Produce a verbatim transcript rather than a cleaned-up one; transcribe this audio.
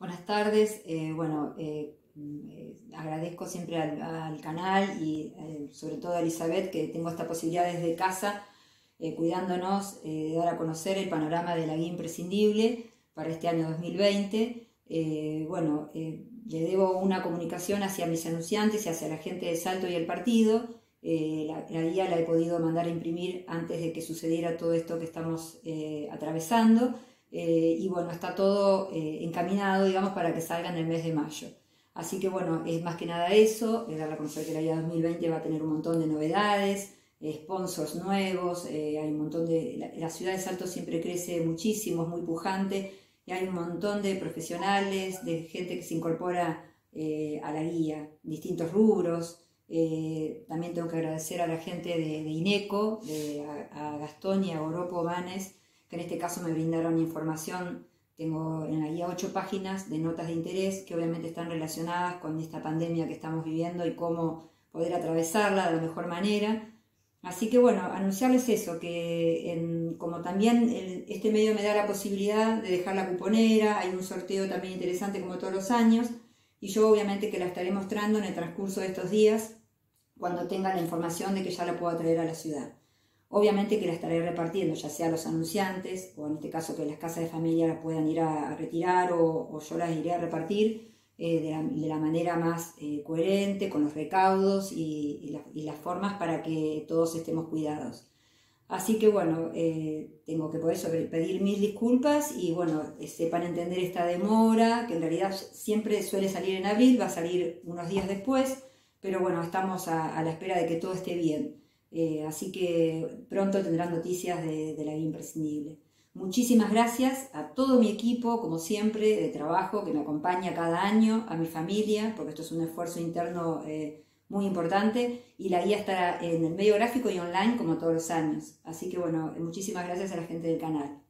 Buenas tardes. Eh, bueno, eh, eh, agradezco siempre al, al canal y eh, sobre todo a Elizabeth, que tengo esta posibilidad desde casa, eh, cuidándonos, eh, de dar a conocer el panorama de la guía imprescindible para este año dos mil veinte. Eh, bueno, eh, le debo una comunicación hacia mis anunciantes y hacia la gente de Salto y el partido. Eh, la, la guía la he podido mandar a imprimir antes de que sucediera todo esto que estamos eh, atravesando. Eh, y bueno, está todo eh, encaminado, digamos, para que salga en el mes de mayo. Así que bueno, es más que nada eso, es dar a conocer que la guía dos mil veinte va a tener un montón de novedades, eh, sponsors nuevos, eh, hay un montón de... La, la ciudad de Salto siempre crece muchísimo, es muy pujante, y hay un montón de profesionales, de gente que se incorpora eh, a la guía, distintos rubros. Eh, también tengo que agradecer a la gente de, de INECO, de, a, a Gastón y a Goropo Banes, que en este caso me brindaron información. Tengo en la guía ocho páginas de notas de interés que obviamente están relacionadas con esta pandemia que estamos viviendo y cómo poder atravesarla de la mejor manera. Así que bueno, anunciarles eso, que en, como también el, este medio me da la posibilidad de dejar la cuponera, hay un sorteo también interesante como todos los años, y yo obviamente que la estaré mostrando en el transcurso de estos días, cuando tenga la información de que ya la puedo traer a la ciudad. Obviamente que la estaré repartiendo, ya sea a los anunciantes, o en este caso que las casas de familia la puedan ir a, a retirar, o, o yo las iré a repartir eh, de, la, de la manera más eh, coherente, con los recaudos y, y, la, y las formas para que todos estemos cuidados. Así que bueno, eh, tengo que por eso pedir mil disculpas y bueno, eh, sepan entender esta demora, que en realidad siempre suele salir en abril, va a salir unos días después, pero bueno, estamos a, a la espera de que todo esté bien. Eh, así que pronto tendrán noticias de, de la guía imprescindible. Muchísimas gracias a todo mi equipo, como siempre, de trabajo que me acompaña cada año, a mi familia, porque esto es un esfuerzo interno eh, muy importante, y la guía estará en el medio gráfico y online como todos los años. Así que bueno, muchísimas gracias a la gente del canal.